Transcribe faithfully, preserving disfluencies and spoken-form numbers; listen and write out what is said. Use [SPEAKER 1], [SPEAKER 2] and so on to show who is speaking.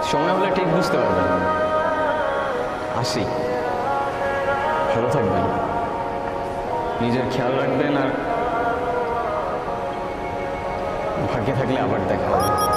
[SPEAKER 1] সময় হলে ঠিক বুঝতে পারবেন। আসি, ভালো থাকবেন, নিজের খেয়াল রাখবেন, আর ভাগ্যে থাকলে আবার দেখা হবে।